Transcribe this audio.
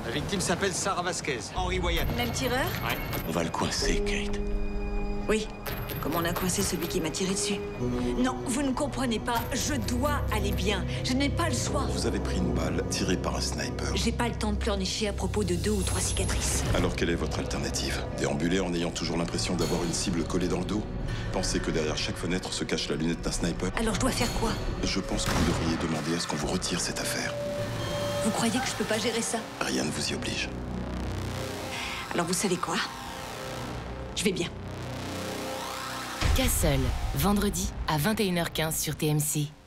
La victime s'appelle Sarah Vasquez. Henry Wyatt. Même tireur? Ouais. On va le coincer, Kate. Oui. Comme on a coincé celui qui m'a tiré dessus. Non, vous ne comprenez pas. Je dois aller bien. Je n'ai pas le choix. Vous avez pris une balle tirée par un sniper. J'ai pas le temps de pleurnicher à propos de 2 ou 3 cicatrices. Alors quelle est votre alternative? Déambuler en ayant toujours l'impression d'avoir une cible collée dans le dos? Pensez que derrière chaque fenêtre se cache la lunette d'un sniper? Alors je dois faire quoi? Je pense que vous devriez demander à ce qu'on vous retire cette affaire. Vous croyez que je peux pas gérer ça? Rien ne vous y oblige. Alors vous savez quoi? Je vais bien. Castle, vendredi à 21h15 sur TMC.